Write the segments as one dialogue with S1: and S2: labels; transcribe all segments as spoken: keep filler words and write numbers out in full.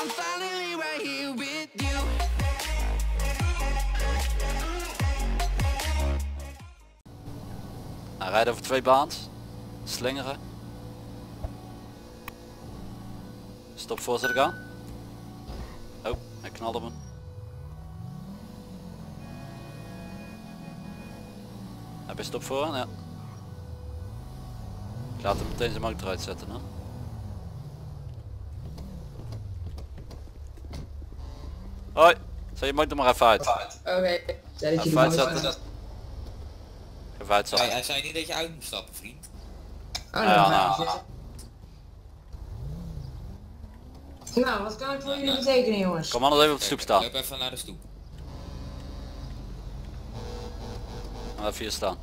S1: I'm finally right here with you.
S2: Hij rijdt over twee baans. Slingeren. Stop voor zet ik aan. Oh, hij knalde me. Heb je stop voor? Ja. Ik laat hem meteen zijn motor uitzetten. Hè? Hoi, zet je motor maar even uit.
S3: Oké, okay. Zet ik je
S2: Even uitzetten. Even uitzetten.
S4: Hij zei niet dat je uit moet stappen, vriend.
S3: Oh,
S2: Ja,
S3: nou,
S2: nou.
S3: nou. Nou, wat kan ik voor jullie betekenen, jongens?
S2: Kom anders even op de stoep staan.
S4: Loop even naar de stoep.
S2: Even hier staan.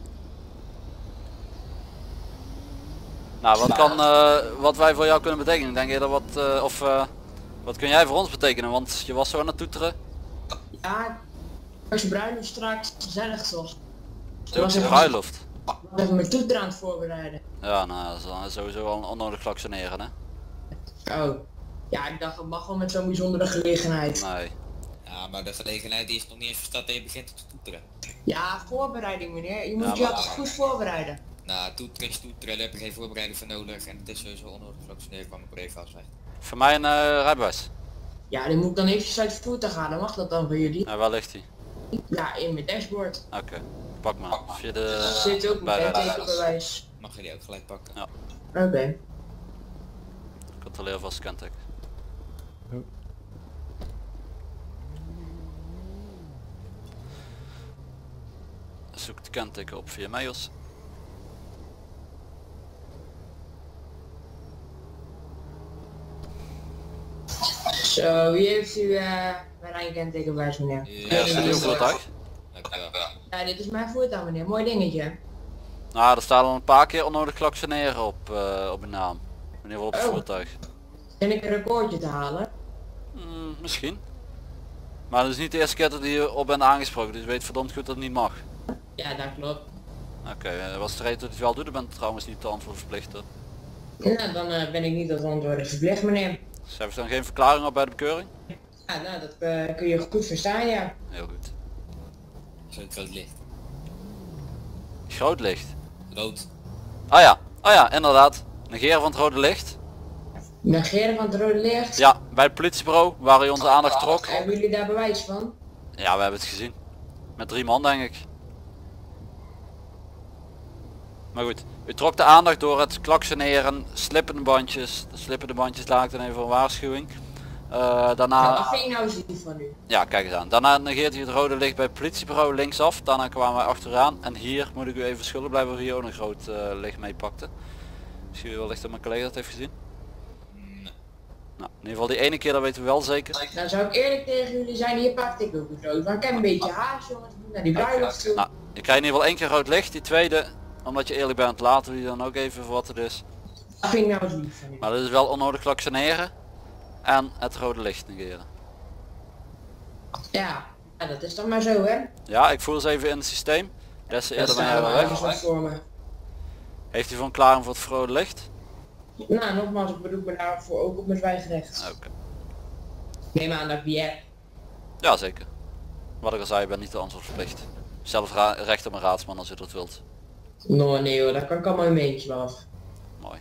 S2: Nou, wat kan, uh, wat wij voor jou kunnen betekenen? Denk je dat wat, uh, of uh, wat kun jij voor ons betekenen? Want je was zo aan het toeteren.
S3: Ja, als je bruiloft straks gezellig toch?
S2: Turkse bruiloft.
S3: Ik was even mijn toeter aan het voorbereiden.
S2: Ja, nou, dat is dan sowieso al onnodig klaksoneren, hè?
S3: Oh. Ja, ik dacht het mag wel met zo'n bijzondere gelegenheid.
S2: Nee.
S4: Ja, maar de gelegenheid die is nog niet eens verstart en je begint te toeteren.
S3: Ja, voorbereiding meneer. Je moet
S2: Ja,
S3: je
S2: maar-
S3: altijd goed voorbereiden.
S4: Nou, toeteren is toeteren, daar heb je geen voorbereiding voor nodig en het is sowieso onnodig vaccineren kwam mijn collega al zegt.
S2: Voor mij een uh, rijbewijs.
S3: Ja, die moet ik dan eventjes uit het voertuig halen. Mag dat dan voor jullie?
S2: Nou, waar ligt hij?
S3: Ja, in mijn dashboard.
S2: Oké, okay. Pak maar. Of je de
S3: Er zit ook mijn
S2: bijrijden.
S3: kentekenbewijs.
S4: Mag je die ook gelijk pakken?
S2: Ja.
S3: Oké. Okay.
S2: Controleer vast kenteken. Zoek het kenteken op via mails.
S3: Zo, wie heeft u uh, mijn eigen kentekenbewijs meneer?
S4: Ja,
S2: Ja, is dit uw voertuig?
S4: Dankjewel.
S3: Ja, dit is mijn voertuig meneer. Mooi dingetje.
S2: Nou, er staat al een paar keer onnodig klaksoneren op, uh, op uw naam. In ieder geval op het
S3: Oh.
S2: voertuig.
S3: Ben ik een recordje te halen?
S2: Hmm, misschien. Maar het is niet de eerste keer dat je op bent aangesproken, dus je weet verdomd goed dat het niet mag.
S3: Ja, dat klopt.
S2: Oké, okay, uh, wat is de reden dat je het wel doet? Dan bent trouwens niet te antwoord verplicht. Hoor.
S3: Nou, dan uh, ben ik niet tot antwoorden verplicht meneer.
S2: Dus hebben ze dan geen verklaring op bij de bekeuring?
S3: Ja, nou, dat uh, kun je goed verstaan, ja.
S2: Heel goed.
S4: Zo'n groot licht.
S2: Groot licht.
S4: Rood.
S2: Ah ja, ah ja, inderdaad. Negeren van het rode licht.
S3: Negeren van het rode licht.
S2: Ja, bij het politiebureau waar hij onze aandacht trok.
S3: Hebben jullie daar bewijs van?
S2: Ja, we hebben het gezien. Met drie man denk ik. Maar goed, u trok de aandacht door het klaksoneren, slippende bandjes. De slippende bandjes laat ik dan even voor een waarschuwing. Uh, daarna...
S3: Nou, wat vind ik nou eens lief van u?
S2: Ja, kijk eens aan. Daarna negeert hij het rode licht bij het politiebureau linksaf. Daarna kwamen wij achteraan. En hier moet ik u even schuldig blijven of hier ook een groot uh, licht mee pakte. Misschien u wellicht dat mijn collega dat heeft gezien.
S4: Nee.
S2: Nou, in ieder geval die ene keer, dat weten we wel zeker.
S3: Nou, zou ik eerlijk tegen jullie zijn, hier pakte ik ook een groot. Maar ik heb een beetje haast jongens, ik moet naar die bruiloft toe.
S2: Nou, je krijgt in ieder geval één keer rood licht. Die tweede, omdat je eerlijk bent, laten we die dan ook even voor wat het is.
S3: Dat vind ik nou eens lief van u.
S2: Maar dit is wel onnodig klaksoneren. En het rode licht negeren.
S3: Ja, ja, dat is dan maar zo hè.
S2: Ja, ik voel ze even in het systeem. Des te
S3: Dat
S2: eerder ben
S3: staat
S2: jij
S3: wel
S2: wel
S3: ergens
S2: weg.
S3: wat voor me.
S2: Heeft u van klaring voor het rode licht?
S3: Nou, nogmaals, ik beroep me daarvoor ook op mijn zwijgrecht.
S2: Oké. Okay.
S3: Neem aan dat ik die heb.
S2: Ja, zeker. Wat ik al zei, je bent niet de antwoord verplicht. Zelf recht op een raadsman als je dat wilt.
S3: No, nee hoor, daar kan ik allemaal een beetje wel af.
S2: Mooi.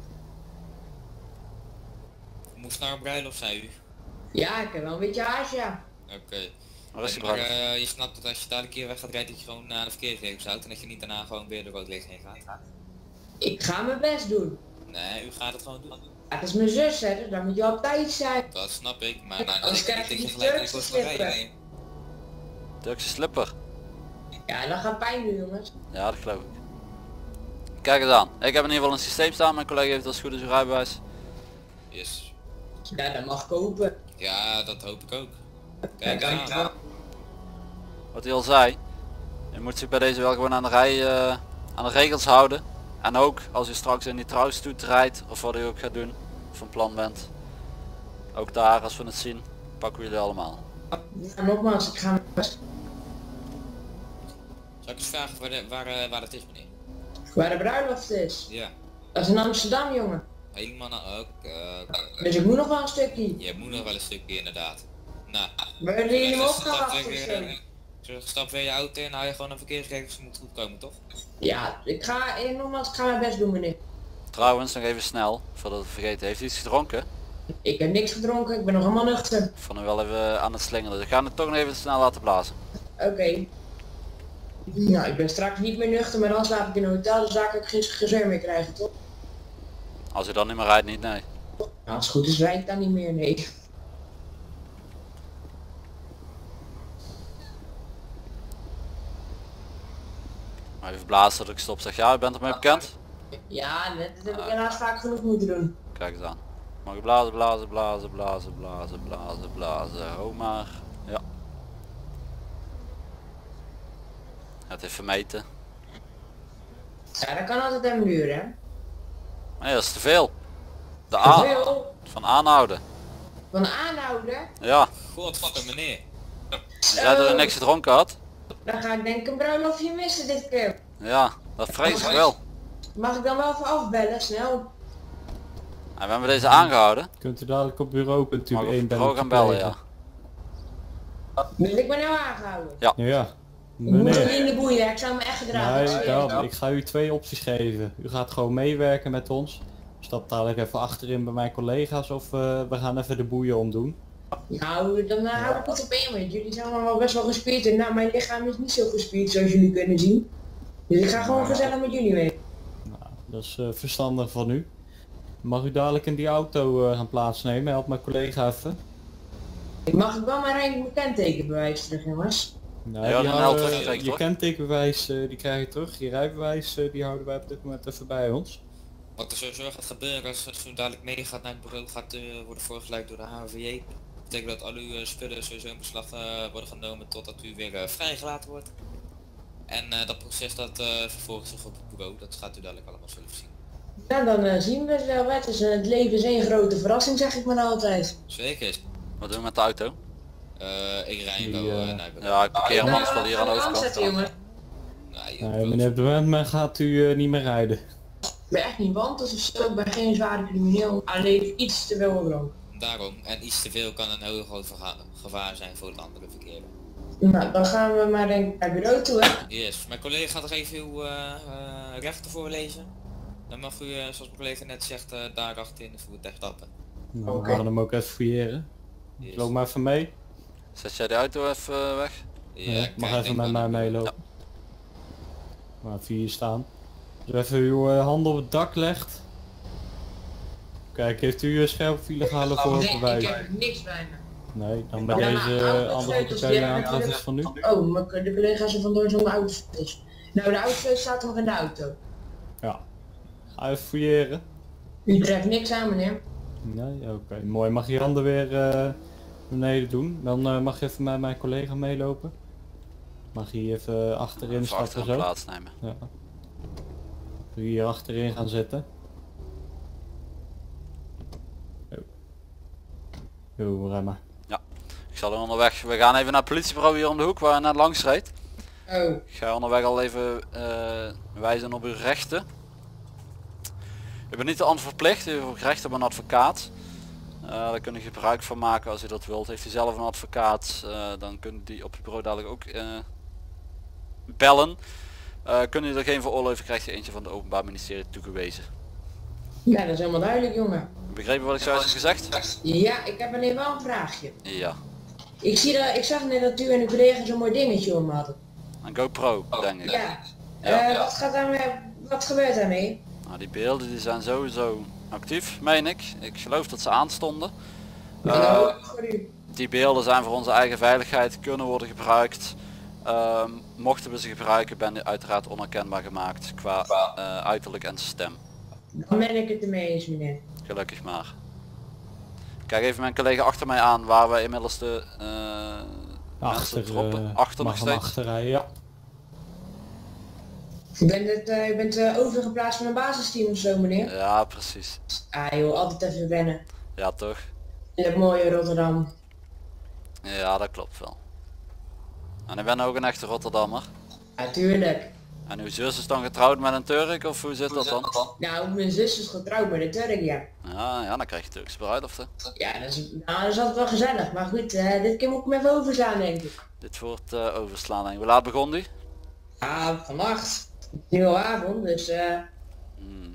S4: Moest naar een bruiloft, zei u.
S3: Ja, ik heb wel een beetje haast, ja.
S4: Oké. Okay.
S2: Waar is die
S4: Maar
S2: bruiloft?
S4: uh, je snapt dat als je daar een keer weg gaat rijden, dat je gewoon naar de verkeersregels houdt en dat je niet daarna gewoon weer de rood licht heen gaat.
S3: Ik ga mijn best doen.
S4: Nee, u gaat het gewoon doen.
S3: Ja, het is mijn zus hè, dus dan moet je op tijd zijn.
S4: Dat snap ik, maar nou, dan
S3: Anders
S4: denk ik
S3: krijg
S4: niet
S3: je
S4: dat je
S3: die
S4: gelijk in de
S3: Turkse
S4: kost van rijden.
S3: slippen.
S2: Turkse slipper.
S3: Ja, dat gaat pijn doen jongens.
S2: Ja, dat geloof ik. Kijk eens aan. Ik heb in ieder geval een systeem staan. Mijn collega heeft als goed is uw rijbewijs.
S4: Yes.
S3: Ja, dat mag kopen.
S4: Ja, dat hoop ik ook.
S3: Kijk,
S4: Kijk eens aan.
S2: Wat hij al zei. Je moet zich bij deze wel gewoon aan de rij, uh, aan de regels houden. En ook als je straks in die trouwstoet rijdt of wat u ook gaat doen. Of van plan bent. Ook daar, als we het zien, pakken we jullie allemaal.
S3: Ja, nogmaals, ik ga mijn best.
S4: Zal ik eens vragen waar, de, waar, uh, waar het is, meneer?
S3: Waar de bruiloft is.
S4: Ja.
S3: Dat is in Amsterdam jongen.
S4: Helemaal naar... Oké, oké.
S3: Dus ik moet nog wel een stukje.
S4: Je moet nog wel een stukje inderdaad. Nou,
S3: We willen jullie hem ook
S4: stap
S3: gaan
S4: weer,
S3: achter
S4: eh, zo stap weer je auto in, hou je gewoon een verkeersregels, moet goed komen toch?
S3: Ja, ik ga, eh, nogmaals, ik ga mijn best doen meneer.
S2: Trouwens, nog even snel, voordat ik het vergeten. Heeft hij iets gedronken?
S3: Ik heb niks gedronken, ik ben nog helemaal nuchter.
S2: Ik vond hem wel even aan het slingeren. Dus ik ga het toch nog even snel laten blazen.
S3: Oké. Nou, ik ben straks niet meer nuchter, maar dan slaap ik in een hotel, dus daar kan ik geen gezeur meer krijgen, toch?
S2: Als hij dan niet meer rijdt, niet, nee.
S3: Nou, als het goed is, rijd ik dan niet meer, nee.
S2: Maar even blazen dat ik stop zeg. Ja, je bent ermee bekend?
S3: Ja, dat heb ik helaas vaak genoeg moeten doen.
S2: Kijk eens aan. Mag ik blazen, blazen, blazen, blazen, blazen, blazen, blazen. Ho maar. Ja. Het heeft vermeten.
S3: Ja, dat kan altijd even duren, hè.
S2: Nee, dat is te veel. De aan
S3: Veel
S2: van aanhouden.
S3: van aanhouden,
S2: Ja.
S4: Godfucker meneer.
S2: Als jij er niks gedronken had.
S3: dan ga ik denk ik een bruiloftje missen dit keer.
S2: Ja, dat vrees ik wel.
S3: Mag ik dan wel even afbellen, snel?
S2: En we hebben deze aangehouden.
S5: Kunt u dadelijk op bureau, kunt u
S2: Mag ik op
S5: één
S2: het bureau gaan bellen, ja.
S3: Dus ik ben nou aangehouden.
S5: Ja,
S3: Ik moet
S5: meneer.
S3: niet in de boeien, ik zou me echt gedragen.
S5: Nee,
S3: ik zweer het.
S5: dan, ik ga u twee opties geven. U gaat gewoon meewerken met ons. Stap dadelijk even achterin bij mijn collega's of uh, we gaan even de boeien omdoen.
S3: Nou, dan uh, hou ik het op één, want jullie zijn allemaal wel best wel gespierd en nou, mijn lichaam is niet zo gespierd zoals jullie kunnen zien. Dus ik ga gewoon gezellig met jullie mee.
S5: Nou, dat is uh, verstandig van u. Mag u dadelijk in die auto uh, gaan plaatsnemen? Help mijn collega even.
S3: Ik mag ik wel mijn rijden mijn kentekenbewijs terug, jongens.
S5: Nou,
S2: Ja,
S5: die
S2: dan
S5: houden,
S2: helpt het zeker,
S5: je
S2: toch?
S5: kentekenbewijs uh, die krijg je terug. Je rijbewijs uh, die houden wij op dit moment even bij ons.
S4: Wat er sowieso gaat gebeuren als het zo dadelijk meegaat naar het bureau, gaat uh, worden voorgeleid door de H V J. Dat betekent dat al uw uh, spullen sowieso in beslag uh, worden genomen totdat u weer uh, vrijgelaten wordt. En uh, dat proces dat uh, vervolgt zich op het bureau, dat gaat u dadelijk allemaal zelf zien.
S3: Nou, dan uh, zien we het wel. Het, is, uh, het leven is één grote verrassing, zeg ik maar altijd.
S4: Zeker.
S2: Wat doen we met de auto?
S4: Uh, ik rij
S5: Die,
S4: wel uh,
S5: uh,
S4: naar het
S2: Ja, ik parkeer hem
S3: Nou,
S2: anders wel hier aan de
S3: ga hem aanzetten, jongen.
S2: overkant.
S4: Nou, joh,
S5: Nee,
S4: wel-
S5: meneer, op het moment gaat u uh, niet meer rijden.
S3: Ik ben echt niet wantels of zo, ik ben geen zware crimineel. Alleen iets te veel gedronken.
S4: Daarom, en iets te veel kan een heel groot verga- gevaar zijn voor het andere verkeer.
S3: Nou, dan gaan we maar denk ik naar het bureau toe, hè.
S4: Yes, mijn collega gaat er even uw uh, uh, rechten voorlezen. Dan mag u, uh, zoals mijn collega net zegt, uh, daar achterin het voertuig stappen.
S5: Nou,
S3: Oké.
S5: we gaan hem ook even fouilleren.
S4: Yes.
S5: Loop maar even mee.
S2: Zet jij de auto even uh, weg?
S4: Ja,
S5: Ja,
S4: ik
S5: mag
S4: kijk,
S5: even
S4: denk
S5: met
S4: aan-
S5: mij meelopen. Maar even hier staan. Dus even uw uh, handen op het dak legt. Kijk, heeft u uh, scherp of illegale
S3: Nee, ik
S5: voorbewijs?
S3: heb niks bij me.
S5: Nee, dan bij
S3: Ja,
S5: deze
S3: maar
S5: uh,
S3: autosleutels,
S5: andere
S3: die
S5: partijen
S3: hebben
S5: aantreffers van u.
S3: Oh, maar de collega's zijn vandoor zonder auto's. Nou, de auto's staat nog in de auto.
S5: Ja. Ga even fouilleren.
S3: U treft niks aan, meneer.
S5: Nee, oké. Mooi. Mag je je handen weer uh, naar beneden doen? Dan uh, mag je even met mijn collega meelopen. Mag je hier even achterin
S2: Even
S5: stappen
S2: achter
S5: zo?
S2: plaatsnemen.
S5: Ja. Kun je hier achterin gaan zitten? Oh. Oh, rem maar.
S2: Ik zal er onderweg. We gaan even naar het politiebureau hier om de hoek waar je net langs reed.
S3: Oh,
S2: Ik ga onderweg al even uh, wijzen op uw rechten. U bent niet de ander verplicht, u heeft ook recht op een advocaat. Uh, daar kun je gebruik van maken als u dat wilt. Heeft u zelf een advocaat, uh, dan kunt u die op het bureau dadelijk ook uh, bellen. Uh, kunt u er geen veroorloven, krijgt u eentje van het Openbaar Ministerie toegewezen.
S3: ja, dat is helemaal duidelijk, jongen.
S2: Begrepen wat ik zojuist heb gezegd?
S3: Ja, ik heb alleen wel een vraagje.
S2: Ja.
S3: Ik, zie dat, ik zag net dat u en uw collega zo'n mooi dingetje om hadden.
S2: Een GoPro, denk ik.
S3: Ja.
S2: Ja.
S3: Eh, wat gaat daarmee, wat gebeurt daarmee?
S2: Nou, die beelden die zijn sowieso actief, meen ik. Ik geloof dat ze aanstonden.
S3: Nou,
S2: Uh,
S3: dat hoop ik voor u.
S2: Die beelden zijn voor onze eigen veiligheid, kunnen worden gebruikt. Um, mochten we ze gebruiken, ben je uiteraard onherkenbaar gemaakt qua uh, uiterlijk en stem.
S3: Dan ben ik het ermee eens, meneer.
S2: Gelukkig maar. Kijk even mijn collega achter mij aan waar we inmiddels de uh,
S5: Achter,
S2: mensen droppen.
S5: uh,
S2: Achter nog
S5: mag hem
S2: steeds.
S5: achterrijden, ja.
S3: U bent, het, uh, u bent uh, overgeplaatst van een basisteam of zo, meneer?
S2: Ja, precies.
S3: Ah joh, altijd even wennen.
S2: Ja, toch?
S3: In het mooie Rotterdam.
S2: Ja, dat klopt wel. En ik ben ook een echte Rotterdammer.
S3: Natuurlijk.
S2: En uw zus is dan getrouwd met een Turk of hoe zit dat dan?
S3: Nou, mijn zus is getrouwd met een Turk, ja.
S2: Ja, ja dan krijg je Turkse bruiloft.
S3: Ja, dat is, nou, dat is altijd wel gezellig. Maar goed, uh, dit keer moet ik hem even overslaan, denk ik.
S2: Dit wordt uh, overslaan denk ik. Hoe laat begon die?
S3: Ah, vannacht. Het is nu al avond, dus eh...
S2: Hmm.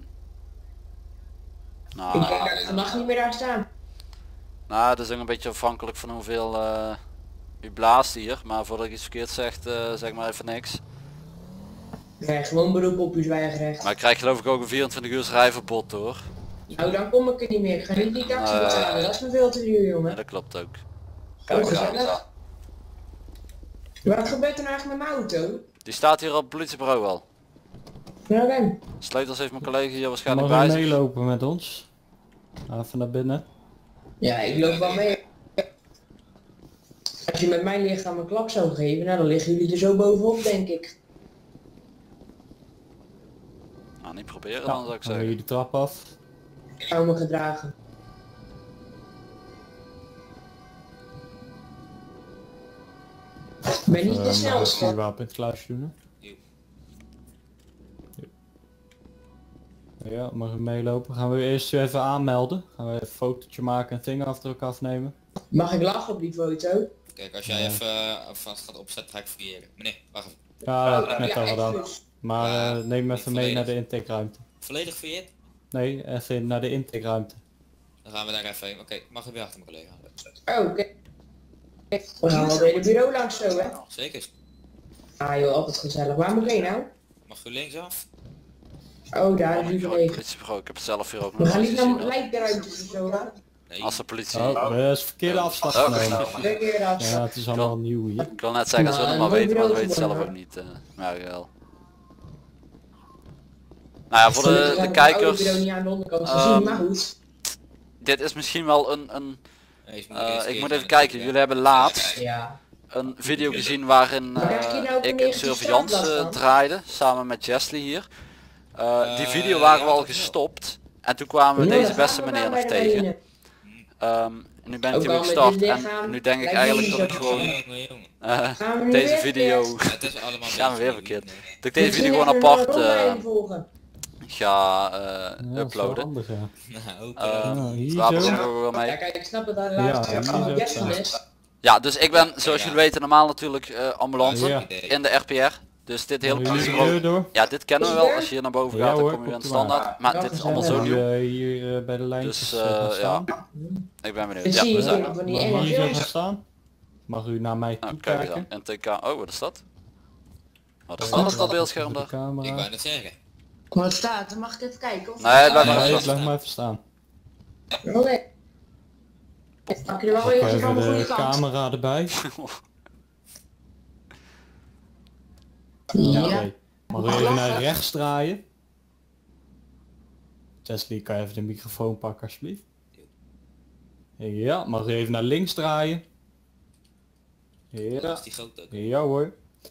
S3: ik
S2: Nou,
S3: denk dat ik vannacht niet meer daar staan.
S2: nou, het is ook een beetje afhankelijk van hoeveel uh, u blaast hier. Maar voordat ik iets verkeerd zeg, uh, zeg maar even niks.
S3: Nee, gewoon beroep op uw zwijgerecht.
S2: Maar ik krijg geloof ik ook een vierentwintig uur rijverbod hoor.
S3: Nou, dan kom ik er niet meer. Ik ga niet die taxi
S2: Nee.
S3: betalen. Dat is me veel te duur,
S2: Ja,
S3: jongen.
S2: dat klopt ook.
S3: Kijk, gezellig. Wat gebeurt er nou eigenlijk met mijn auto?
S2: Die staat hier op het politiebureau al.
S3: Nou dan.
S2: Sleutels heeft mijn collega hier waarschijnlijk
S5: Mag
S2: bij
S5: je
S2: zich.
S5: meelopen met ons? Even naar binnen.
S3: Ja, ik loop wel mee. Als je met mijn lichaam een klap zou geven, nou dan liggen jullie er zo bovenop, denk ik.
S2: Nou, niet proberen
S5: Ja,
S2: dan zou ik
S5: dan ga
S2: zeggen.
S5: je de trap af.
S3: Ik zou me gedragen. Ik ben niet
S5: Uh,
S3: de snelste.
S5: je wapen in het kluisje doen. hè? Ja, mag je meelopen. Gaan we eerst je even aanmelden. Gaan we even een fotootje maken en vingerafdruk afnemen.
S3: Mag ik lachen op die foto?
S4: Kijk, als jij
S5: Ja.
S4: even uh, vast gaat opzetten, ga ik fouilleren. Meneer, wacht even.
S5: Ja, dat heb ik net
S3: Ja,
S5: al
S3: echt
S5: gedaan.
S3: dus.
S5: Maar
S4: Ja,
S5: uh, neem
S4: niet
S5: even mee naar de
S4: volledig.
S5: intakeruimte.
S4: Volledig fouilleerd?
S5: Nee, even naar de intakeruimte.
S4: Dan gaan we daar even heen. Oké, mag ik weer achter mijn collega?
S3: Oh, oké. We gaan wel weer het bureau langs zo, hè?
S4: Zeker.
S3: Ah joh, altijd gezellig. Waar moet ik heen nou?
S4: Mag u linksaf?
S3: Oh, daar is
S2: Oh,
S3: die
S2: ik
S3: collega.
S2: politiebureau, ik heb het zelf hier ook
S3: We
S2: nog
S3: gaan
S2: eens
S3: niet naar
S2: gezien.
S3: lijkruimtes of zo, hè?
S4: Nee.
S2: Als de politie.
S5: Oh, dat is verkeerde afslag
S2: Oh,
S5: genomen.
S3: Twee keer af.
S5: Ja, het is allemaal nieuw hier.
S2: Ik wil net zeggen, ze
S3: Nou,
S2: willen maar
S3: een
S2: weten, maar ze
S3: bureau
S2: weten zelf
S3: gewoon,
S2: ook niet. Uh, maar wel. Nou ja, voor de, de kijkers,
S3: bureau niet aan de onderkant
S2: Ehm,
S3: gezien, maar goed.
S2: dit is misschien wel een... een
S4: Nee, je moet
S2: uh,
S4: eerst
S2: ik
S4: keer
S2: moet
S4: naar
S2: even
S4: de
S2: kijken,
S4: deur.
S2: jullie hebben laatst
S3: Ja.
S2: een video gezien waarin
S3: Maar krijg je
S2: uh,
S3: nou ook een
S2: ik een
S3: negatief
S2: surveillance
S3: strafblad
S2: uh,
S3: dan?
S2: draaide, samen met Jesly hier. Uh, die
S4: Eh,
S2: video waren we
S4: ja,
S2: al
S4: dat wel.
S2: gestopt. En toen kwamen we
S3: Ja,
S2: deze
S3: dan
S2: beste
S3: gaan we
S2: meneer
S3: maar
S2: nog
S3: bij de
S2: tegen.
S3: marine.
S2: Um, nu ben ik
S3: Ook
S2: hier weer
S3: al met
S2: gestart
S3: dit
S2: en
S3: lichaam
S2: nu denk ik
S3: lijkt
S2: eigenlijk
S3: niet
S2: dat ik
S3: zo
S2: gewoon
S4: Jongen, jongen.
S2: uh,
S3: Gaan we nu
S2: deze
S3: weer
S2: video,
S3: verkeerd?
S4: Het is allemaal
S2: gaan we weer
S4: mensen,
S2: verkeerd,
S4: nee.
S2: dat ik deze
S3: Misschien
S2: video gewoon
S3: even een
S2: apart uh,
S3: rondleiding volgen.
S2: ga uh,
S5: Ja, dat is wel
S2: uploaden.
S5: handig, ja.
S4: Nou, ook,
S2: Uh,
S4: eh,
S5: Ja, hier
S2: het wapen
S5: zo.
S2: komt ook wel mee.
S3: Ja, kijk, ik snap het aan de
S5: Ja,
S3: laatste
S5: hier
S3: van
S5: is
S3: Jackson
S5: het,
S3: is.
S2: Ja, dus ik ben, zoals jullie weten, normaal natuurlijk uh, ambulance
S5: Ja.
S2: in de R P R. Dus dit hele
S5: Mag jullie de
S2: politiebureau,
S5: deur door?
S2: ja, dit kennen we wel. Als je hier naar boven
S5: Ja
S2: gaat, dan
S5: hoor,
S2: kom je aan
S5: komt
S2: de
S5: er maar.
S2: standaard. Maar
S3: Ja,
S2: dit is
S3: gezellig.
S2: allemaal zo
S5: Mag
S2: nieuw.
S5: je hier uh, bij de lijntjes
S2: Dus
S5: uh,
S2: uh,
S5: gaan
S2: ja,
S5: staan?
S2: ik ben benieuwd.
S3: Dan
S2: Ja,
S3: zie
S2: we
S3: je
S2: zijn
S3: hier
S2: er.
S3: van die
S5: Mag
S3: enge
S5: je hier zo gaan
S3: films.
S5: staan? Mag u naar mij
S2: Nou, kijk eens
S5: toekijken?
S2: aan. N T K, oh wat is dat? Wat is dat op dat beeldscherm
S5: De
S2: daar?
S4: ik
S5: camera.
S4: wou net zeggen.
S3: Wat staat er? Mag ik even kijken? Of
S2: Nee, blijf maar
S5: Nee,
S2: rustig.
S5: blijf maar even staan.
S3: Oké. Pak je er wel
S5: Pak
S3: weer
S5: even
S3: van de goede
S5: de
S3: kant.
S5: camera erbij.
S3: Ja.
S5: Oké. Mag u even naar rechts draaien? Chesley, kan je even de microfoon pakken alsjeblieft? Ja, mag u even naar links draaien?
S4: Dat
S5: Ja,
S4: is die grote ook.
S5: ja hoor.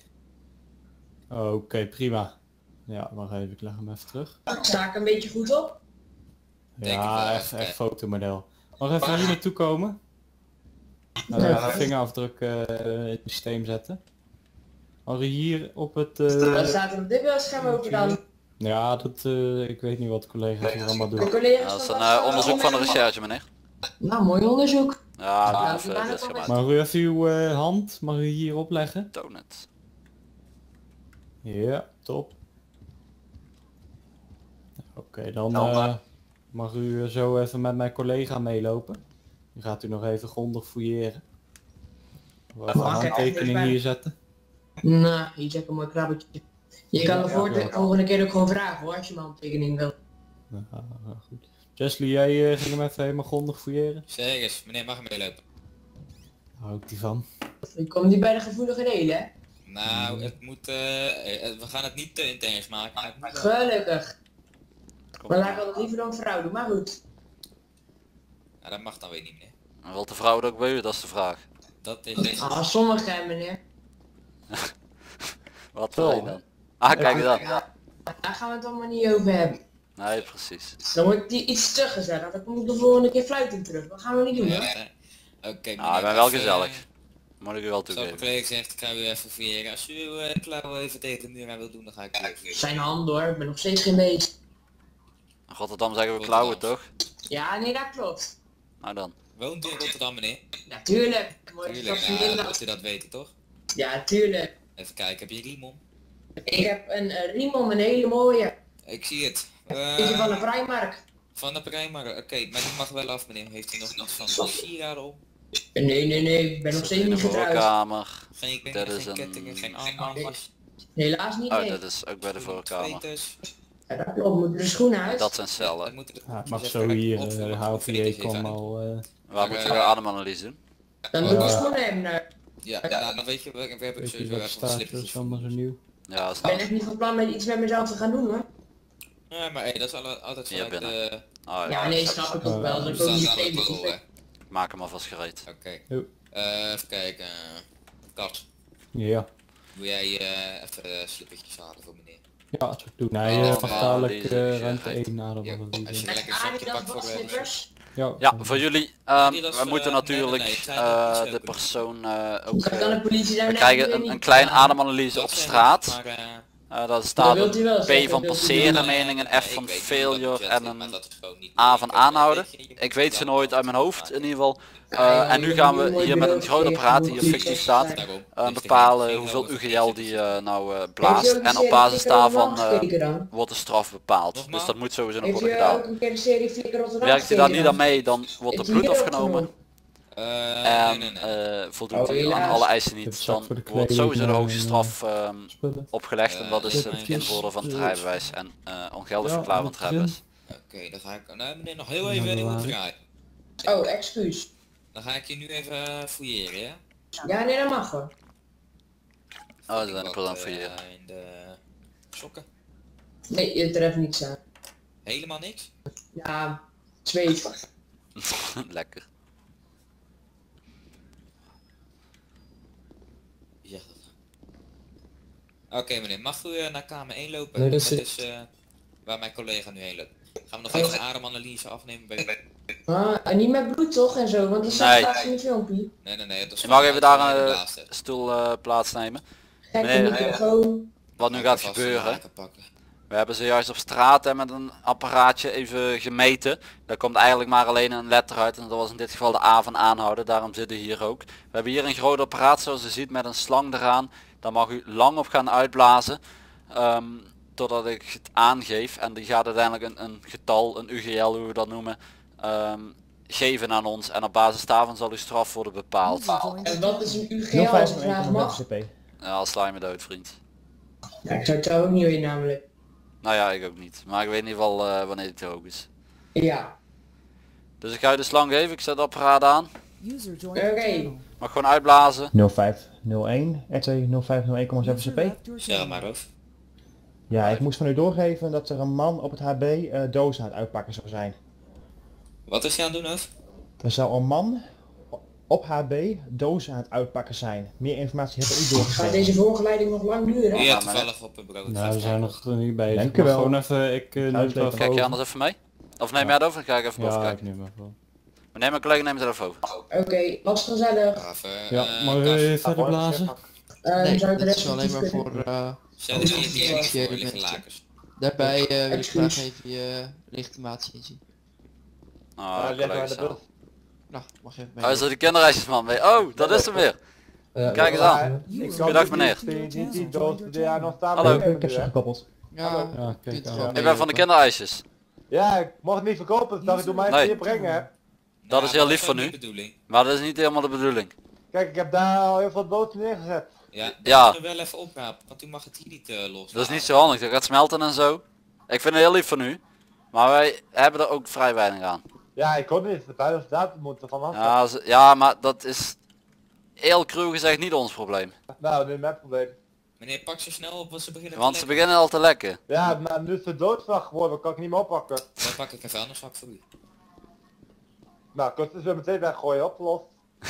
S5: Oké, prima. Ja, wacht even, ik leg hem even terug.
S3: Sta ik een beetje goed op?
S4: Denk ik
S5: Ja,
S4: wel,
S5: echt,
S4: oké.
S5: echt fotomodel. Mag even hier naartoe komen? Nou,
S3: Ja.
S5: even vingerafdruk uh, in het systeem zetten. Mag u hier op het... eh,
S3: Wat staat er op dit beeldscherm over dan?
S5: Ja, dat, eh, ik weet niet wat de collega's hier allemaal
S3: De
S5: doen.
S3: collega's
S2: Ja, dat is
S3: van
S2: een
S3: dat-
S2: uh, onderzoek van de recherche, meneer.
S3: Nou, mooi onderzoek.
S2: Ja, doe
S3: Ja,
S2: even
S3: we gaan
S2: dit
S3: ook
S2: gemaakt.
S5: Mag u even uw eh, hand, mag u hier opleggen?
S2: Toon het.
S5: Ja, top. Oké, dan eh, mag u zo even met mijn collega meelopen. Dan gaat u nog even grondig fouilleren. We even een
S3: Mag ik
S5: handtekening
S3: even-
S5: hier zetten.
S3: Nou, hier zeg ik een mooi krabbetje. Je kan de
S5: Ja,
S3: voor-
S5: ja.
S3: volgende keer ook gewoon vragen hoor, als je mijn handtekening wil.
S5: Ja, ja, goed. Jesly, jij eh, ging hem even helemaal grondig fouilleren?
S4: Zeg eens, meneer, mag ik meelopen?
S5: Daar hou ik die van.
S3: Je komt niet bij de gevoelige delen, hè?
S4: Nou, het moet, eh, eh, we gaan het niet te intens maken. maar het moet wel-
S3: Gelukkig.
S2: Kom
S3: Maar laat
S2: maar.
S3: ik altijd liever dan vrouw doen, maar goed.
S4: Ja, dat mag dan weer niet, meneer.
S2: En wilt de vrouw het ook bij u? Dat is de vraag.
S4: Dat is...
S3: Ah, sommigen meneer.
S2: Wat wil je dan? Ah, kijk eens aan.
S3: Ja, daar gaan we het allemaal niet over hebben.
S2: Nee, precies.
S3: Dan wordt die iets te gezellig, dan kom ik de volgende keer fluitend terug. Dat gaan we niet doen,
S4: Ja,
S3: hè?
S4: hè. Oké,
S2: Nou,
S4: meneer,
S2: ik ben wel
S4: even,
S2: gezellig.
S4: eh,
S2: Moet ik u wel
S4: Zoals mijn
S2: toegeven.
S4: collega zegt, ik ga u even fouilleren. Als u uw uh, klauwen even tegen de muur aan wilt doen, dan ga ik u even fouilleren.
S3: Zijn handen hoor, ik ben nog steeds geen beest.
S2: In Rotterdam zeggen we klauwen toch?
S3: Ja, nee, dat klopt.
S2: Nou dan.
S4: Woont u in Rotterdam, meneer?
S3: Natuurlijk. Mooi
S4: Tuurlijk,
S3: straks
S4: nou,
S3: in
S4: dat u dat weten, toch?
S3: Ja, tuurlijk.
S4: Even kijken, heb je riem om?
S3: Ik heb een uh, riem om, een hele mooie.
S4: Ik zie het. Uh,
S3: Is je van de Vrijmarkt?
S4: Van de Primark, oké, okay, maar die mag wel af, meneer. Heeft u nog iets van de sieraden om?
S3: Nee, nee, nee, ik ben nog steeds
S2: In de
S3: niet getrouwd.
S2: voorkamer.
S4: Geen,
S2: Dat
S4: geen,
S2: is
S4: geen
S2: een-
S4: kettingen, geen armbandjes,
S3: Helaas niet,
S2: Oh,
S3: nee.
S2: dat is ook bij de voorkamer.
S4: veters.
S3: Ja, dat klopt, moeten de schoenen uit.
S2: Dat zijn
S4: Dat
S2: cellen.
S4: moet er-
S5: Ja, het
S4: moet
S5: mag
S4: even
S5: zo
S4: correct
S5: hier,
S4: opvullen,
S5: de
S4: want
S5: H
S4: ik
S5: V
S4: vind het
S5: J
S4: even
S5: kwam
S4: aan.
S5: al... eh,
S2: Waar moeten we ademanalyse doen?
S3: Dan moet de schoenen hebben. nou.
S4: Ja, nou, dan weet je, we, we hebben
S5: weet je
S4: sowieso
S5: wat
S4: even
S5: staat,
S4: wat
S5: dat
S4: slippertjes
S5: is allemaal zo nieuw.
S2: Ja, is
S3: Ik ben
S2: dat.
S3: echt niet van plan met iets met mezelf te gaan doen hoor.
S4: Ja, maar hey, dat is alle, altijd
S2: Hier
S4: vanuit
S2: binnen.
S4: de...
S2: Oh,
S3: Ja, nee, snap ik ook wel. Dat
S4: We
S3: ik ook
S4: staan
S3: niet
S4: samen op de
S3: tegen
S4: rol, hè.
S2: Ik maak hem alvast gereed.
S4: Oké.
S5: Jo.
S4: Eh, even kijken. Kat,
S5: Ja.
S4: wil jij eh, even uh, slippertjes halen voor meneer?
S5: Ja, als ik doe. Nee,
S2: Oh,
S5: uh,
S2: maar
S5: dadelijk
S2: deze
S5: uh,
S2: is
S5: ruimte
S2: echt-
S5: één
S4: Ja,
S5: ademanalyse.
S4: als je
S3: Met
S4: lekker een zakje
S3: Adidas
S4: pakt voor de
S3: badslippers.
S5: Ja,
S2: Ja, voor jullie. ehm,
S4: die dat
S2: we
S4: is,
S2: moeten
S4: eh,
S2: natuurlijk
S4: nee, nee, nee,
S2: eh,
S4: het zijn
S2: de
S4: niet
S2: persoon eh, ook...
S3: Hoe kan
S2: eh,
S3: de politie daar
S2: we
S3: nou
S2: krijgen
S3: weer
S2: een,
S3: niet
S2: een kleine
S3: aan?
S2: ademanalyse op
S4: Dat zijn
S2: straat.
S4: het, maar, eh,
S2: Eh daar
S3: Dat
S2: staat
S3: wilt u wel
S2: een P
S3: zeggen,
S2: van
S3: wilt u
S2: passeren
S3: wel.
S2: mening, een
S4: nee,
S2: F
S4: ik
S2: van
S4: weet niet
S2: failure
S4: hoe dat
S2: en
S4: zit, maar
S2: een
S4: dat is gewoon niet
S2: A van
S4: moeilijk.
S2: aanhouden.
S4: Weet je, je
S2: Ik
S4: moet
S2: weet
S4: het
S2: ze
S4: wel
S2: nooit uit mijn hoofd
S4: maken.
S2: in ieder geval.
S3: Ja,
S2: Eh,
S3: ja,
S2: en
S3: je
S2: nu
S3: moet
S2: gaan
S3: niet
S2: we
S3: mooi
S2: hier met een
S3: beloofd
S2: groot
S3: geven,
S2: apparaat
S3: je
S2: die
S3: moet
S2: fictief
S3: niet
S2: staat.
S3: zijn.
S4: Daarom.
S2: eh,
S4: Dus
S2: bepalen
S4: geen
S2: hoeveel
S4: geloof
S2: U G L
S4: of
S2: die eh, nou eh,
S3: Heeft u
S2: blaast.
S3: ook
S2: En
S3: een
S2: op basis
S3: serie
S2: daarvan
S3: Flikker
S2: eh,
S3: Rotterdam gekeken dan?
S2: wordt de straf bepaald. Dus
S4: Nogmaals?
S2: dat moet sowieso nog
S3: Heeft
S2: worden
S3: u ook
S2: gedaan.
S3: een keer de serie Flikker Rotterdam
S2: Werkt u daar
S3: gekeken
S2: niet aan
S3: dan?
S2: mee, dan wordt er
S3: Heeft u
S2: bloed
S3: hier
S2: afgenomen.
S3: opgenomen?
S4: Eh,
S2: En
S4: nee, nee, nee.
S2: eh, voldoet
S3: Oh,
S2: u aan
S3: helaas.
S2: alle eisen
S5: Het
S2: niet,
S5: zak
S2: dan
S5: voor de
S2: wordt
S5: kleding
S2: sowieso de
S5: en,
S2: hoogste
S5: eh,
S2: straf ehm,
S5: spullen.
S2: opgelegd. En dat is
S4: Eh,
S2: het invoeren van het
S5: eh,
S2: rijbewijs en eh ongeldig
S5: ja,
S2: verklaren van het
S5: met
S2: rijbewijs.
S4: Oké, dan ga ik... Nee, meneer, nog heel
S5: Ja,
S4: even in
S5: waar.
S4: de draaien.
S3: Oh, excuus.
S4: Dan ga ik je nu even fouilleren, ja?
S3: Ja, nee, dat mag wel.
S2: Oh, dat
S4: Ik
S2: zijn
S4: wat,
S2: de dan
S4: eh,
S2: voor je.
S4: in de sokken.
S3: Nee, je treft niets aan.
S4: Helemaal niks?
S3: Ja, zweet.
S2: Lekker.
S4: Wie zegt dat? Oké meneer, mag u eh, naar kamer één lopen?
S5: Nee, dat
S4: dat
S5: is-
S4: is eh, waar mijn collega nu heen loopt. Gaan we nog even een ademanalyse afnemen bij...
S3: Ah, en niet met bloed toch en zo, want dat
S2: Nee.
S3: staat in het filmpje.
S4: Nee, nee, nee, dat is
S2: Je mag even
S4: vanuit,
S2: daar
S4: eh, de
S2: een
S4: laatste.
S2: stoel eh, plaatsnemen.
S3: Gekke
S2: Nee,
S3: microfoon.
S2: Wat nu
S4: Ga ik
S2: gaat
S4: alvast
S2: gebeuren.
S4: een laken pakken.
S2: We hebben zojuist op straat hè, met een apparaatje even gemeten. Daar komt eigenlijk maar alleen een letter uit en dat was in dit geval de A van aanhouden. Daarom zitten we hier ook. We hebben hier een groot apparaat zoals u ziet met een slang eraan. Daar mag u lang op gaan uitblazen. ehm, totdat ik het aangeef. En die gaat uiteindelijk een, een getal, een U G L hoe we dat noemen, ehm, geven aan ons. En op basis daarvan zal uw straf worden bepaald.
S3: En wat is een U G L als ik vraag mag?
S2: Ja, al sla je me dood vriend.
S3: Ja, ik zou het zo ook niet weten namelijk.
S2: Nou ja, ik ook niet. Maar ik weet in ieder geval eh, wanneer het te hoog is.
S3: Ja,
S2: Dus ik ga je de slang geven. Ik zet het apparaat aan.
S3: oké.
S2: Mag gewoon uitblazen.
S6: nul vijf nul een R T nul vijf nul een komma zeven C P.
S4: Zeg maar of.
S6: Ja, ik moest van u doorgeven dat er een man op het H B eh, dozen aan het uitpakken zou zijn.
S4: Wat is hij aan het doen of?
S6: Er zou een man op H B dozen aan het uitpakken zijn. Meer informatie heb ik niet
S3: Gaat
S6: doorgegeven.
S3: deze voorgeleiding nog lang duren?
S4: Ja,
S2: maar
S4: toevallig op een brood.
S5: Nou, we zijn nog niet bezig.
S6: Dank u
S5: Maar
S6: wel.
S5: Gewoon even, ik uh, neem het
S6: Uitleggen.
S5: even
S2: Kijk je
S5: over.
S2: anders even mee? Of neem
S5: Ja.
S2: jij het over? Dan ga ik even boven
S5: Ja, ik
S2: kijken.
S5: neem even.
S2: Maar neem mijn collega neemt het even over.
S3: Oké, was gezellig.
S4: Gaaf, eh,
S5: Ja,
S4: eh,
S5: mag
S4: Kas,
S5: je verder blazen?
S3: Uh,
S7: Nee,
S3: zou ik de
S7: dat
S3: rest
S7: is alleen maar
S3: kunnen?
S7: voor... eh,
S4: Stel dat je hier niet
S7: Initiëren
S4: voor liggen
S7: mensen.
S4: lakens.
S7: daarbij eh, wil ik
S3: Excuus.
S7: graag even je legitimatie inzien.
S2: Oh, collega zelf.
S7: Nou, mag je even
S2: Oh, is
S7: mee.
S2: dat die kinderreisjesman weer? Oh, dat is hem weer. Kijk eens aan. Goedendag meneer.
S6: Hallo. Ik heb ze gekoppeld.
S7: Ja,
S5: Ja,
S7: je
S5: kijk
S7: kunt
S5: aan.
S7: gewoon
S2: Ik ben van de
S7: meelopen.
S2: kinderijsjes.
S8: Ja, ik mocht het niet verkopen, dus dacht ik doe mij
S2: Nee.
S8: even hier brengen.
S2: Dat
S4: Ja,
S2: is heel
S4: maar
S2: lief
S4: ook
S2: van
S4: niet
S2: u.
S4: de bedoeling.
S2: Maar dat is niet helemaal de bedoeling.
S8: Kijk, ik heb daar al heel veel boten neergezet.
S4: Ja, dat
S2: Ja.
S4: moeten we wel even oprapen, want u mag het hier niet uh, los.
S2: Dat is niet zo handig. Dat gaat smelten en zo. Ik vind het heel lief van u. Maar wij hebben er ook vrij weinig aan.
S8: Ja, ik kon niet, de buitenstaat moet er vanaf.
S2: Ja, ze- ja, maar dat is heel cruw gezegd niet ons probleem.
S8: Nou, nu mijn probleem.
S4: Meneer, pak zo snel op, want ze beginnen
S2: Want
S4: te
S2: ze
S4: lekken.
S2: beginnen al te lekken.
S8: Ja, maar nu is het doodslag geworden, kan ik niet meer oppakken.
S4: Dan pak ik een vuilniszak voor u.
S8: Nou, ik kan het dus weer meteen weggooien, opgelost.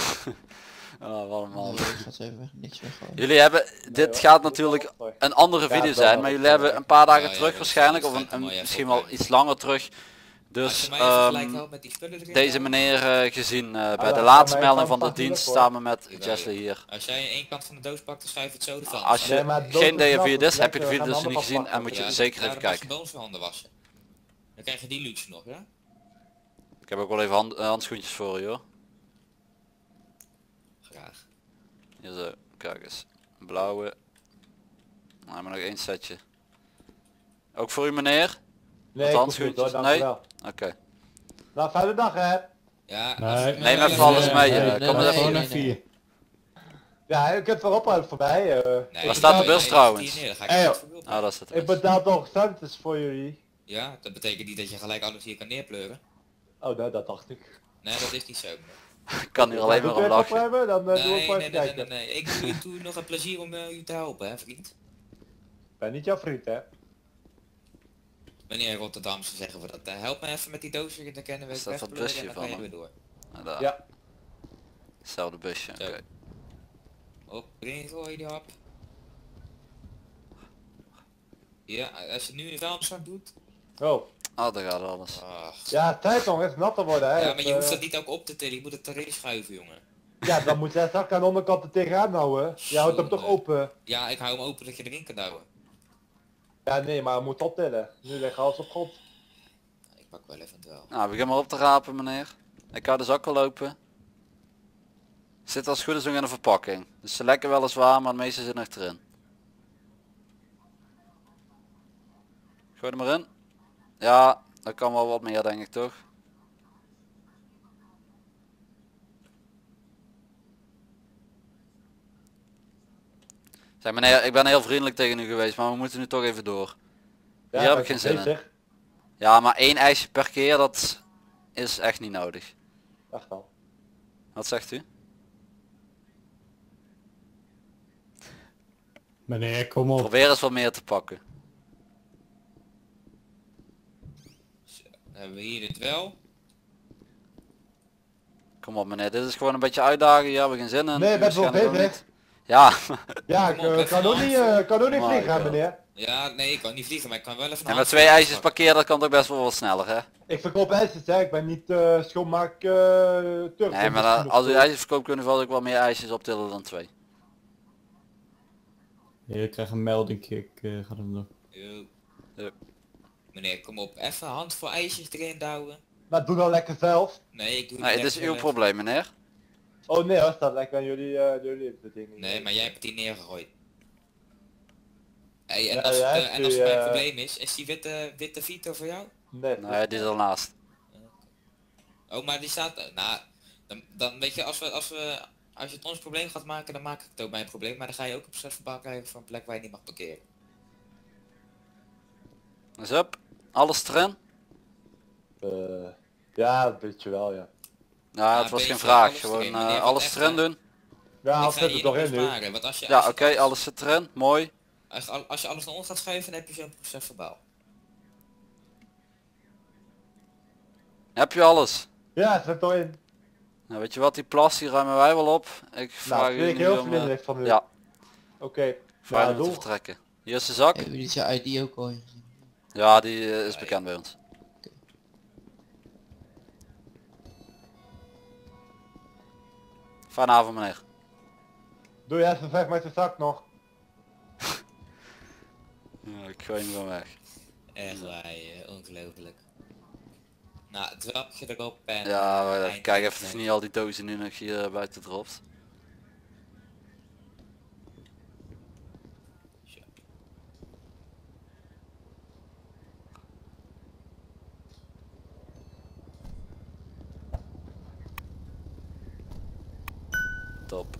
S2: Oh, wat een man.
S7: Nee, ik ga het even weg, niks weggooien.
S2: Jullie hebben, dit gaat natuurlijk een andere video zijn, maar jullie hebben een paar dagen
S4: Ja, ja,
S2: terug
S4: dat
S2: waarschijnlijk,
S4: is
S2: of een,
S4: fijn,
S2: een-
S4: mooi even
S2: misschien wel
S4: opnemen.
S2: iets langer terug,
S4: Als
S2: Dus
S4: je mij even gelijk
S2: ehm,
S4: helpt met die spullen erin.
S2: deze
S4: houden.
S2: meneer eh, gezien eh, bij
S8: ja,
S2: de
S8: ga
S2: laatste
S8: mij
S2: melding
S8: van
S2: van de
S8: papier
S2: dienst
S8: voor.
S2: samen met
S4: Jawel,
S2: Jessley
S4: joh.
S2: hier.
S4: Als jij één kant van de doos pakt, dan schuif het zo de Frans.
S2: Als je
S8: Nee, maar dood
S2: geen
S8: is
S2: D
S8: nat,
S2: vier
S8: dus
S2: is, heb je de
S8: lekker,
S2: video
S8: we
S2: dus
S8: gaan
S2: nog niet
S8: de
S2: gezien
S8: andere
S2: en moet je
S4: Ja,
S2: zeker
S4: ja,
S2: even
S4: dan mag je
S2: kijken.
S4: bij ons weer handen wassen. Dan krijg je die luxe nog, ja?
S2: Ik heb ook wel even hand, eh, handschoentjes voor je hoor.
S4: Graag.
S2: Hier zo, kijk eens. Blauwe. Nou, maar nog één setje. Ook voor u meneer?
S8: Nee,
S2: Wat
S8: ik hoef niet, hoor,
S2: handschoentjes?
S8: dank
S2: Nee?
S8: u wel.
S2: Oké.
S8: Nou, fijne dag hè.
S4: Ja,
S5: Nee.
S4: als je-
S2: Neem
S4: eh,
S2: even alles
S4: eh,
S2: mee,
S5: nee,
S2: eh,
S5: nee,
S2: kom
S5: nee,
S2: er even
S5: gewoon
S2: in.
S5: even hier.
S8: Ja, je kunt wel ophouden voor mij. eh.
S4: Nee,
S2: Waar staat de
S4: nee,
S2: bus
S4: nee,
S2: trouwens?
S4: hier neer, dan ga ik
S8: Hey,
S4: niet
S8: joh.
S4: voor u op.
S2: Ah, dat is het.
S8: Ik betaal toch centjes voor jullie.
S4: Ja, dat betekent niet dat je gelijk alles hier kan neerpleuren.
S8: Oh, nou, dat dacht ik.
S4: Nee, dat is niet zo.
S2: Ik kan hier alleen maar
S8: Doe
S2: om
S8: je het
S2: lachen.
S8: opruimen, dan uh, doe
S4: Nee,
S8: ik maar
S4: nee,
S8: even
S4: nee, nee,
S8: kijken.
S4: nee, nee. Ik doe je toe nog een plezier om uh, u te helpen, hè, vriend.
S8: Ik ben niet jouw vriend, hè.
S4: Meneer Rotterdamse zeggen we dat. Uh, help me even met die doosje, dan kennen we
S2: Is
S4: het
S2: dat dat
S4: wegpleuren
S2: busje
S4: en dan kan je
S2: van
S4: weer door.
S2: Nou, daar.
S8: Ja.
S2: Hetzelfde busje, oké.
S4: Zo. Op, erin gooien die hap. Ja, als je nu een vuilniszak doet.
S8: Oh.
S2: Oh, daar gaat alles.
S4: Ach.
S8: Ja, tijd om eens nat te worden, hè.
S4: Ja, maar je hoeft
S8: Eh,
S4: dat niet ook op te tillen, je moet het erin schuiven, jongen.
S8: Ja, dan moet jij straks aan de onderkant er tegenaan houden. Je houdt hem toch
S4: Zonde.
S8: open.
S4: Ja, ik hou hem open dat je erin kan douwen.
S8: Ja, nee, maar we moeten optillen. Nu ligt alles op grond.
S4: Ik pak wel even het wel.
S2: Nou, begin maar op te rapen meneer. Ik hou de zak wel open. Zit als het goed is nog in een verpakking. Dus ze lekker weliswaar, maar het meeste zit nog erin. Gooi er maar in. Ja, dat kan wel wat meer denk ik toch? Zeg meneer, ik ben heel vriendelijk tegen u geweest, maar we moeten nu toch even door.
S8: Ja,
S2: Hier heb
S8: ben
S2: ik geen zin in.
S8: bezig.
S2: Ja, maar één ijsje per keer, dat is echt niet nodig.
S8: Echt al.
S2: Wat zegt u?
S5: Meneer, kom op.
S2: Probeer eens wat meer te pakken.
S4: Zo, dan hebben we hier het wel.
S2: Kom op meneer, dit is gewoon een beetje uitdagen, hier hebben we geen zin in.
S8: Nee, je
S2: U
S8: bent wel
S2: waarschijnlijk ook
S8: bezig.
S2: niet. Ja,
S8: Ja, ik
S4: Kom op,
S8: eh,
S4: even
S8: kan ook
S4: een
S8: niet,
S4: hand.
S8: eh, kan ook niet
S2: My
S8: vliegen, hè,
S2: God.
S8: meneer.
S4: Ja, nee, ik kan niet vliegen, maar ik kan wel even een
S2: en met
S4: hand
S2: twee
S4: pakken.
S2: ijsjes per keer, dat kan toch best wel wat sneller hè?
S8: Ik verkoop ijsjes, hè. Ik ben niet eh schoonmaak uh, Turk.
S2: Nee, maar dan, als u ijsjes verkoopt kunnen we wel ook wel meer ijsjes optillen dan twee.
S5: Ja, ik krijg een melding, ik uh, ga hem doen.
S4: Yo.
S2: Yo.
S4: Meneer, kom op, even een handvol ijsjes erin douwen.
S8: Maar doe dan lekker zelf.
S4: Nee, ik doe
S2: Nee,
S4: niet
S2: het is
S4: lekker
S2: uw
S4: zelf.
S2: probleem meneer.
S8: Oh nee hoor, staat lekker aan jullie, uh, jullie de dingen.
S4: Nee, maar jij hebt die neergegooid. Hey, en
S8: Ja,
S4: als,
S8: jij
S4: het,
S8: hebt
S4: eh, en als
S8: die,
S4: het mijn
S8: eh,
S4: probleem is, is die witte, witte Vito voor jou?
S8: Nee.
S2: Nee, die is ernaast.
S4: Oh, maar die staat... eh, Nou, dan, dan weet je, als we, als we... Als je het ons probleem gaat maken, dan maak ik het ook mijn probleem. Maar dan ga je ook op zes verbaal krijgen voor een plek waar je niet mag parkeren.
S2: Dus up, alles erin.
S8: Uh, ja, dat weet je wel, ja.
S2: Nou,
S4: Ja,
S2: het was
S4: een
S2: geen
S4: beetje
S2: vraag,
S4: alles
S2: gewoon
S4: erin,
S2: eh,
S4: meneer, wat
S2: alles
S4: echt,
S2: erin
S4: hè?
S2: doen.
S8: Ja,
S4: Ik
S8: als
S4: ga
S8: zit
S4: je
S8: er
S4: nog
S8: toch in nu.
S4: besparen, want als je,
S2: Ja,
S4: als
S2: oké,
S4: je
S2: alles zit erin, mooi.
S4: Als, je- als je alles naar ons gaat schuiven, dan heb je zo'n proces verbaal.
S2: Heb je alles?
S8: Ja, het zit er in.
S2: Nou, weet je wat, die plas die ruimen wij wel op. Ik vraag
S8: Nou,
S2: u
S8: vind ik
S2: nu
S8: heel
S2: om... eh,
S8: vriendelijk van u.
S2: ja,
S8: Oké. Okay.
S2: vraag
S8: Ja,
S2: u om te
S8: doe.
S2: vertrekken. Hier is de zak.
S7: Hebben jullie zijn I D ook al ingezien?
S2: Ja, die eh, is bekend bij ons. Fijne avond meneer.
S8: Doe je even vijf met de zak nog.
S2: Ja, ik gooi hem gewoon weg.
S4: Echt waar, eh, ongelooflijk. Nou, het welpje erop en...
S2: Ja,
S4: eh,
S2: maar
S4: eind-
S2: kijk even of niet al die dozen nu nog hier buiten dropt.
S4: Zo.
S2: Top.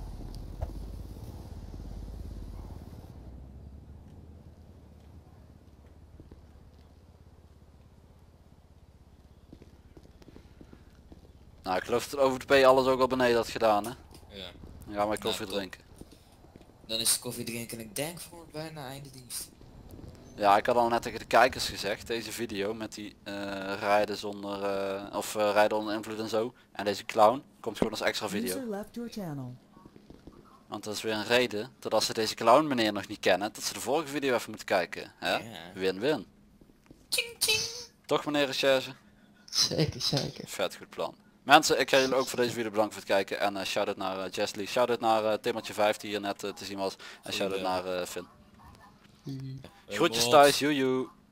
S2: Nou, ik geloof dat over de P alles ook al beneden had gedaan hè.
S4: Ja.
S2: Dan gaan wij koffie
S4: Nou, top.
S2: drinken.
S4: Dan is het koffie drinken en ik denk voor bijna einde dienst.
S2: Ja, ik had al net tegen de kijkers gezegd, deze video met die eh, rijden zonder, eh, of eh, rijden onder invloed en zo. En deze clown komt gewoon als extra video.
S9: User left your channel.
S2: Want dat is weer een reden, dat als ze deze clown meneer nog niet kennen, dat ze de vorige video even moeten kijken. Hè?
S4: Ja.
S2: Win-win.
S4: Ching ching!
S2: Toch meneer recherche?
S7: Zeker, zeker.
S2: Vet goed plan. Mensen, ik ga jullie ook voor deze video bedanken voor het kijken. En uh, shout-out naar uh, Jesly, shout-out naar uh, Timmertje vijf die hier net uh, te zien was. En shout-out naar uh, Finn.
S7: Mhm.
S2: Groetjes thuis, joejoe.